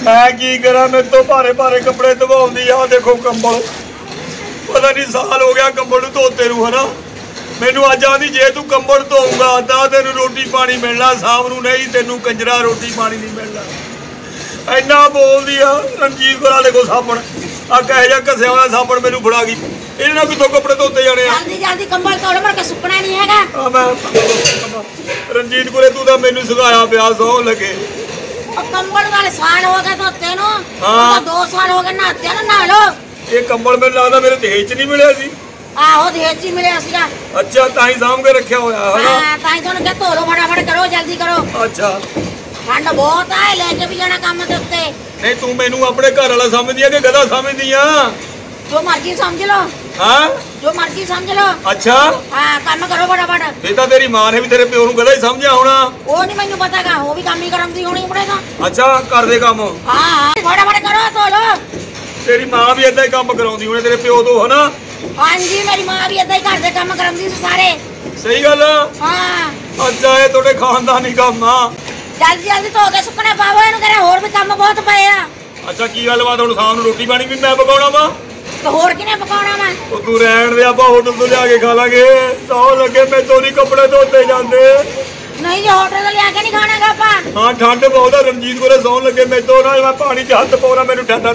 मैं की करा, मेरे तो भारे भारे कपड़े धवाउंदी आ। देखो कंबल, पता नहीं साल हो गया कंबल धोते नूं, है ना। मैनू अज आंदी जे तू कंबल धोऊंगा तां तेनू रोटी पानी मिलना, शाम नूं नहीं तेनू कंजरा रोटी पानी नहीं मिलना। इन्ना बोलदी आ। रणजीत कौर देखो साबण आ कह जा घसिया हुआ साबण मैनू फड़ा गई। इहदे नाल कित्थों कपड़े धोते जाने आ। जल्दी जल्दी कंबल तोड़ मर के सुकना नहीं हैगा। रणजीत कौर तू तां मैनू सिखाया पिया, सौ लगे। कंबल वाले साल हो गए धोते नूं, 2 साल हो गए नहाते ना, नहा लो। ये कंबल मैनू लगदा मेरे दहेज च नहीं मिलिया सी। आहो दहेज च मिलिया सीगा। अच्छा तां ही सामभ के रखिया होया है ना। हां तां ही तुहानू कह धो लो, फटाफट करो, जल्दी करो। अच्छा ठंड बहुत है, लेके भी जाना काम दे उत्ते। नहीं तू मैनू अपने घर वाला समझदी है कि गधा समझदी आ? जो मर्जी समझ लो। हाँ जो मर्जी समझ लो। अच्छा हाँ काम करो फटाफट। ये तो तेरी मां ने भी तेरे प्यो नूं गधा ही समझिया होना। वो नहीं मैनू पता गा, वो भी काम ही करम दी होनी अपने तो। अच्छा कर दे काम। हाँ फटाफट करो, धो लो। तेरी मां भी इदा ही काम कराउंदी होनी तेरे प्यो तो, है ना। हाँ जी मेरी मां भी इदा ही घर दे काम कराउंदी सारे। सही गल। हाँ अच्छा ये थोड़े खानदानी काम आ। जल्दी जल्दी धो के सुकने पावो, इहनू कह होर भी काम बहुत पए आ। अच्छा की गलबात, हुण शाम नूं रोटी पानी भी मैं पकाउणा वा? तो होर किने पकाउणा वा? ओ तू रहण दे, आपां होटल तो लिया के खा लांगे। सौ लगे मैं तो नहीं कपड़े धोते जांदे। नहीं जो होटल तो लिया के नहीं खाना गा आपां। हाँ ठंड बहुत है, रणजीत को सौ लगे मैं तो ना, मैं पानी च हत्थ पाउणा मैनू ठंड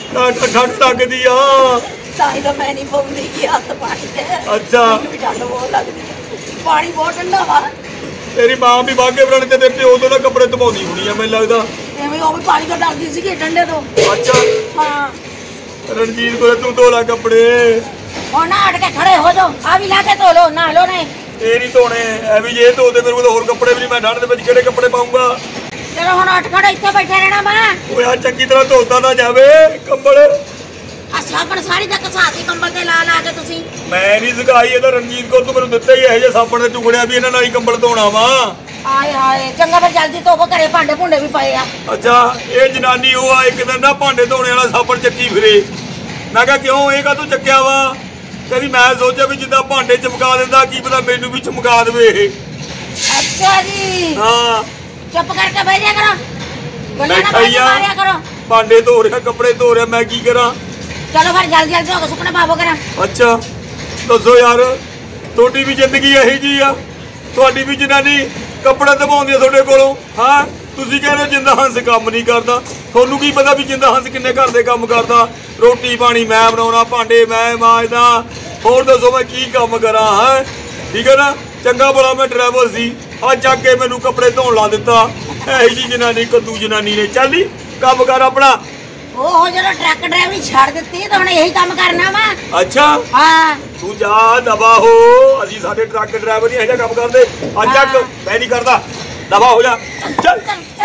लगदी आ। ताई तो मैं नहीं पाउंदी कि हत्थ पानी ते। अच्छा मैनू भी ठंड बहुत लगदी, पानी बहुत ठंडा वा। तेरी मां भी बागे पुराने तेरे प्यो तो ना कपड़े धवाउंदी होनी है मैनूं लगदा। एवें वो भी पानी तो डरदी सी ठंडे तो। अच्छा हाँ रणजीत को तू धो ला कपड़े। और ना हट के खड़े हो जाओ, आ भी ला के धो लो, नहा लो नहीं। ये नहीं धोने, ऐ भी जे धोते मेरे को होर कपड़े भी नहीं, मैं ठंड दे विच किहड़े कपड़े पाऊंगा। चलो हुण हट खड़ो, इत्थे बैठे रहना वा। ओए यार चंगी तरह धोता ना जावे कंबल। साबण सारी तक साथी कंबल ते ला ला के तुसी। मैं नहीं सिखाई, ये तो रणजीत को तू मेनू दित्ता ही है जे साबण दे टुकड़े भी इन्हां नाल ही कंबल धोना वा। हाय हाय चंगा फिर जल्दी धोवो, घरे भांडे भुंडे भी पए आ। अच्छा ये जनानी वो आ, एक दिन ना भांडे धोने वाला साबण चक्की फिरे। मैं कहा क्यों ये काहतों चक्किया वा? कहती मैं सोचा भी जिद्दां भांडे चमका दिंदा की पता मैनू भी चमका देवे। अच्छा जी हाँ चुप करके बैठ जा करो, बैठा ही आ, करो। भांडे धो रहा कपड़े धो रहा, मैं की करा? चलो फिर जल्दी जल्दी धो के सुकने पावो करा। अच्छा दसो यार थोड़ी भी जिंदगी यही जी आ, थोड़ी भी जनानी कपड़े धवाउंदी थोड़े कोलों। हाँ तुसीं कह रहे हो जिंदा हंस काम नहीं करता, थोनू की पता भी जिंदा हंस किन्ने घर दे काम करदा? रोटी पानी मैं बनाउणा, भांडे मैं मांजदा, होर दसो मैं की काम करा? है ठीक है ना, चंगा भला मैं ड्राइवर सी, अज जाके मैनू कपड़े धोण ला दिता। यही जी जनानी कद्दू जनानी ने, चल नी काम कर अपना। ओहो जरा ट्रक ड्राइवरी छाड़ दित्ती तो हुण यही काम करना वा। अच्छा हाँ तू जा दबा हो, असीं साडे ट्रक ड्राइवर नहीं काम करदे। अज तक मैं नहीं करदा, दबा हो जा। चल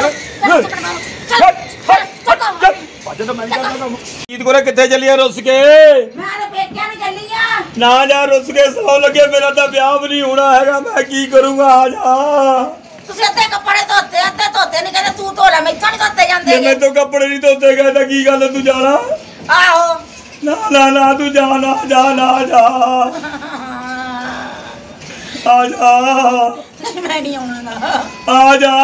जीत को किथे चलिए रुस के? मैं तो पेकियां नहीं चली आ। ना जा रुस के, सौ लगे मेरा तो ब्याह भी नहीं होना हैगा, मैं की करूंगा? आ जा। ਤੁਸੀਂ ਅੱਧੇ ਕੱਪੜੇ ਧੋਤੇ, ਅੱਧੇ ਧੋਤੇ ਨਹੀਂ ਕਹਿੰਦੇ ਤੂੰ ਧੋ ਲੈ, ਮੈਥੋਂ ਨਹੀਂ ਧੋਤੇ ਜਾਂਦੇ। मैं तो कपड़े नहीं धोते गए तो की गल तू जाना? ਆਹੋ ना ना ना तू जा, ना जा ना जा, आ जा ਨਹੀਂ ਮੈਂ ਨਹੀਂ ਆਉਣਾ ਗਾ। आ जा।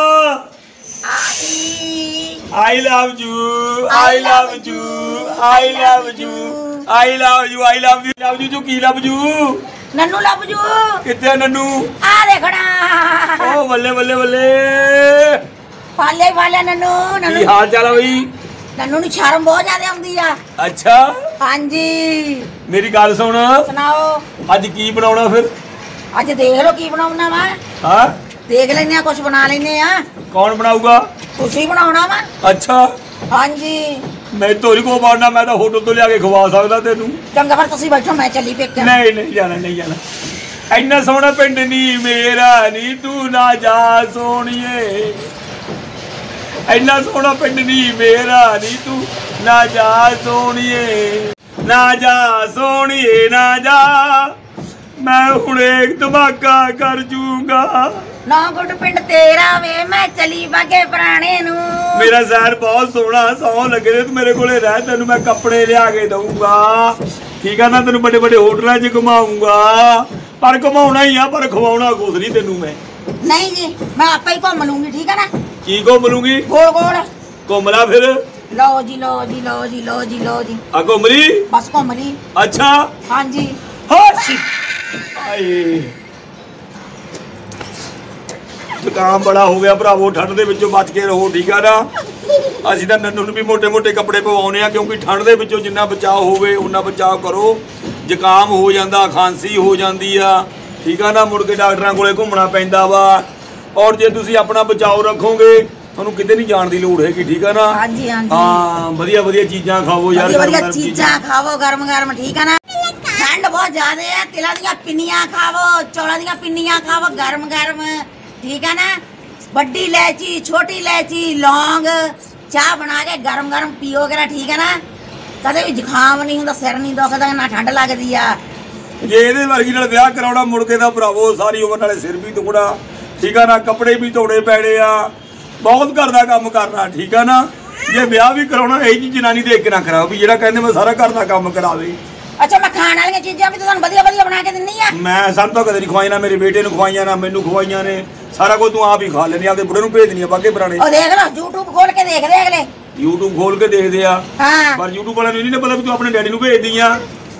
ਆਈ I love you, I love you, I love you, I love you, I love you, love you, की love you? ਨੰਨੂ ਲੱਭ ਜੂ। कितने नन्नू? ਆ ਦੇਖਣਾ। ओ बल्ले बल्ले बल्ले, ਪਾਲੇ ਵਾਲੇ ਨੰਨੂ। की ਨੰਨੂ हाल चाल है भाई? ਨੰਨੂ ਨੂੰ ਸ਼ਰਮ ਬਹੁਤ ਜ਼ਿਆਦਾ ਆਉਂਦੀ ਆ। अच्छा ਹਾਂਜੀ मेरी गल सुन, ਸੁਣਾਓ। अज की बनाउणा फिर? ਅੱਜ ਦੇਖ ਲਓ ਕੀ ਬਣਾਉਣਾ ਵਾ। हाँ ਦੇਖ ਲੈਨੇ ਆ, ਕੁਝ ਬਣਾ ਲੈਨੇ ਆ। कौन बनाऊगा? ਤੁਸੀਂ ਬਣਾਉਣਾ ਵਾ। अच्छा ਹਾਂਜੀ मैं तो नहीं को मारना, मैं तो होटल तो लिया के खवा सकदा तेनू। ਚੰਗਾ ਫਿਰ ਤੁਸੀਂ ਬੈਠੋ, मैं ਚੱਲੀ ਪੇਕੇ। नहीं नहीं जाना, नहीं जाना। इन्ना सोहना पिंड नी मेरा नी तू ना जा सोहणीए, इन्ना सोहना पिंड नी मेरा नी तू ना जा सोहणीए, ना जा सोहणीए ना जा, मैं हुण एक धमाका कर जूंगा। ਨਾ ਗੁੱਡ ਪਿੰਡ ਤੇਰਾ ਵੇ, मैं चली बागे पुराने नू। मेरा शहर बहुत सोहना, सौ लगे तू मेरे को रह, तेन मैं कपड़े लिया के दूंगा, ठीक है ना, तेन बड़े बड़े होटलों च घुमाऊंगा, पर घुमाना ही आ, पर खवाना कुछ नहीं तेनू मैं। नहीं जी मैं आपे ही घूम लूंगी, ठीक है ना। की घुम लूंगी? गोल गोल घूम ला फिर। लो जी लो जी लो जी लो जी लो जी। घूम ली बस घूम ली। अच्छा हाँ जी। जुकाम बड़ा हो गया भरावो, ठंड दे विचों बच के रहो ठीक है ना। ਅਸੀਂ ਤਾਂ ਨੰਨੂ ਨੂੰ ਵੀ ਮੋਟੇ-ਮੋਟੇ ਕੱਪੜੇ ਪਵਾਉਨੇ ਆ ਕਿਉਂਕਿ ਠੰਡ ਦੇ ਵਿੱਚੋਂ ਜਿੰਨਾ ਬਚਾਅ ਹੋਵੇ ਉਨਾ ਬਚਾਅ ਕਰੋ। ਜ਼ੁਕਾਮ ਹੋ ਜਾਂਦਾ, ਖਾਂਸੀ ਹੋ ਜਾਂਦੀ ਆ ਠੀਕ ਆ ਨਾ, ਮੁੜ ਕੇ ਡਾਕਟਰਾਂ ਕੋਲੇ ਘੁੰਮਣਾ ਪੈਂਦਾ ਵਾ। ਔਰ ਜੇ ਤੁਸੀਂ ਆਪਣਾ ਬਚਾਅ ਰੱਖੋਗੇ ਤੁਹਾਨੂੰ ਕਿਤੇ ਨਹੀਂ ਜਾਣ ਦੀ ਲੋੜ ਹੈਗੀ ਠੀਕ ਆ ਨਾ। ਹਾਂਜੀ ਹਾਂਜੀ ਹਾਂ ਵਧੀਆ ਵਧੀਆ ਚੀਜ਼ਾਂ ਖਾਵੋ ਯਾਰ, ਵਧੀਆ ਚੀਜ਼ਾਂ ਖਾਵੋ ਗਰਮ ਗਰਮ ਠੀਕ ਆ ਨਾ। ਠੰਡ ਬਹੁਤ ਜ਼ਿਆਦਾ ਹੈ, ਤਿਲਾਂ ਦੀਆਂ ਪਿੰਨੀਆਂ ਖਾਵੋ, ਚੌਲਾਂ ਦੀਆਂ ਪਿੰਨੀਆਂ ਖਾਵੋ ਗਰਮ ਗਰਮ ਠੀਕ ਆ ਨਾ। ਵੱਡੀ ਇਲਾਇਚੀ, ਛੋਟੀ ਇਲਾਇਚੀ, ਲੌਂਗ ਚਾਹ ਬਣਾ ਕੇ ਗਰਮ ਗਰਮ ਪੀਓਗੇ ਨਾ ਠੀਕ ਹੈ ਨਾ। ਕਦੇ ਵੀ ਜ਼ੁਕਾਮ ਨਹੀਂ ਹੁੰਦਾ, ਸਿਰ ਨਹੀਂ ਦੁਖਦਾ, ਨਾ ਠੰਡ ਲੱਗਦੀ ਆ। ਜੇ ਇਹਦੇ ਵਰਗੀ ਨਾਲ ਵਿਆਹ ਕਰਾਉਣਾ ਮੁੜ ਕੇ ਦਾ ਭਰਾਵੋ ਸਾਰੀ ਉਮਰ ਨਾਲੇ ਸਿਰ ਵੀ ਦੁਖਣਾ ਠੀਕ ਆ ਨਾ, ਕੱਪੜੇ ਵੀ ਧੋਣੇ ਪੈਣੇ ਆ, ਬਹੁਤ ਘਰ ਦਾ ਕੰਮ ਕਰਨਾ ਠੀਕ ਆ ਨਾ। ਜੇ ਵਿਆਹ ਵੀ ਕਰਾਉਣਾ ਇਹ ਜੀ ਜਨਾਨੀ ਦੇਖ ਕੇ ਨਾ ਕਰਾਓ ਵੀ ਜਿਹੜਾ ਕਹਿੰਦੇ ਮੈਂ ਸਾਰਾ ਘਰ ਦਾ ਕੰਮ ਕਰਾਵੇ। ਅੱਛਾ ਮੈਂ ਖਾਣ ਵਾਲੀਆਂ ਚੀਜ਼ਾਂ ਵੀ ਤੁਹਾਨੂੰ ਵਧੀਆ ਵਧੀਆ ਬਣਾ ਕੇ ਦਿੰਨੀ ਆ। ਮੈਂ ਸਾਨੂੰ ਤਾਂ ਕਦੇ ਨਹੀਂ ਖਵਾਈ, ਨਾ ਮੇਰੇ ਬੇਟੇ ਨੂੰ ਖਵਾਈਆਂ ਨਾ ਮੈਨੂੰ ਖਵਾਈਆਂ ਨੇ, ਸਾਰਾ ਕੁਝ ਤੂੰ ਆਪ ਹੀ ਖਾ ਲੈਣੀ, ਆਪਦੇ ਬੁੜੇ ਨੂੰ ਭੇਜ ਦਿੰਦੀ ਆ ਬਾਗੇ ਪੁਰਾਣੇ। ਉਹ ਦੇਖ ਲਓ YouTube ਖੋਲ ਕੇ ਦੇਖਦੇ ਅਗਲੇ, YouTube ਖੋਲ ਕੇ ਦੇਖਦੇ ਆ। ਹਾਂ ਪਰ YouTube ਵਾਲਿਆਂ ਨੂੰ ਨਹੀਂ ਪਤਾ ਵੀ ਤੂੰ ਆਪਣੇ ਡੈਡੀ ਨੂੰ ਭੇਜਦੀ ਆ।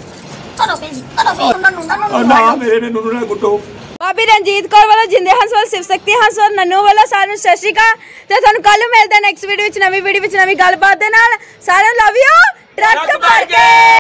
ਨਾ ਮੇਰੇ ਨੇ ਨੂੰ ਨਾ ਗੁੱਟੋ। ਭਾਬੀ ਰਣਜੀਤ ਕੌਰ ਵਾਲਾ ਜਿੰਦੇ ਹੰਸ ਵਾਲਾ ਸਿਵ ਸ਼ਕਤੀ ਹੰਸ ਵਾਲਾ ਨੰਨੂ ਵਾਲਾ ਸਾਰਿਆਂ ਨੂੰ ਸਤਿ ਸ਼੍ਰੀ ਅਕਾਲ ਤੇ ਤੁਹਾਨੂੰ ਕੱਲ ਮਿਲਦੇ ਨੈਕਸਟ ਵੀਡੀਓ ਵਿੱਚ ਨਵੀਂ ਗੱਲਬਾਤ ਦੇ ਨਾਲ। ਸਾਰਿਆਂ ਨੂੰ ਲਵ ਯੂ ਟਰੱਕ ਭਰ ਕੇ।